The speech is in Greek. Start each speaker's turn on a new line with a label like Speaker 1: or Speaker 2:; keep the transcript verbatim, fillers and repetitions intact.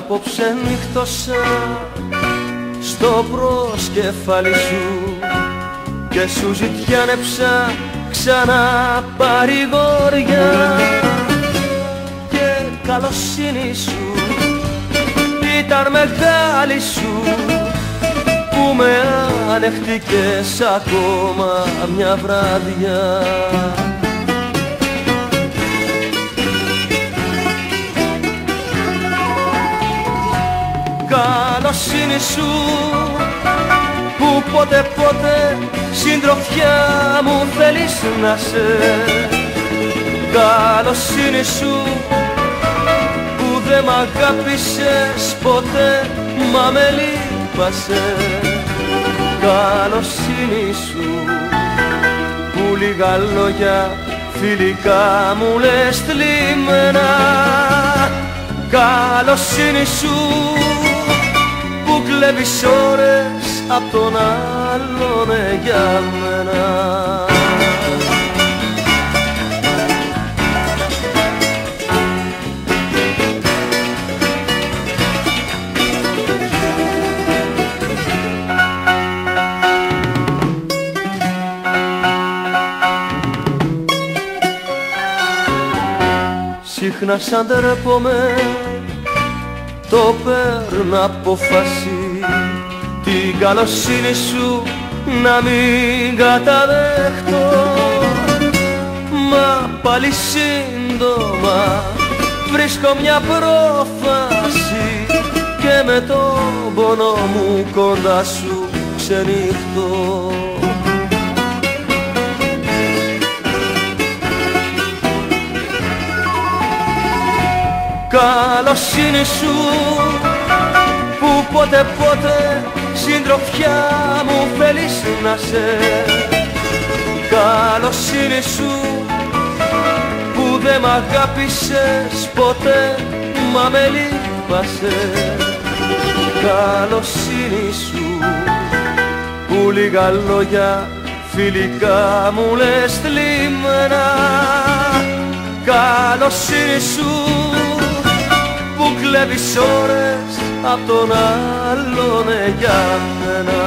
Speaker 1: απόψε νύχτωσα στο προσκεφάλι σου και σου ζητιάνεψα ξανά παρηγόρια και καλοσύνη σου ήταν μεγάλη σου που με ανεχτήκες ακόμα μια βράδια. Καλοσύνη σου που πότε πότε συντροφιά μου θέλεις να σε. Καλοσύνη σου που δε μ' αγάπησες ποτέ μα με λείπασες. Καλοσύνη σου που λίγα λόγια φιλικά μου λες θλιμμένα. Καλοσύνη σου που κλέβεις ώρες απ' τον άλλον για μένα. Συχνά σαν ντρέπομαι το παίρνω απόφαση την καλοσύνη σου να μην καταδέχτω. Μα πάλι σύντομα βρίσκω μια πρόφαση και με τον πόνο μου κοντά σου ξενύχτω. Καλοσύνη σου που πότε πότε συντροφιά μου θέλεις να σε. Καλοσύνη σου που δε μ' αγάπησες ποτέ μα με λείπασες. Καλοσύνη σου που λίγα λόγια φιλικά μου λες θλιμμένα. Καλοσύνη σου που κλέβεις ώρες απ' τον άλλον για μένα.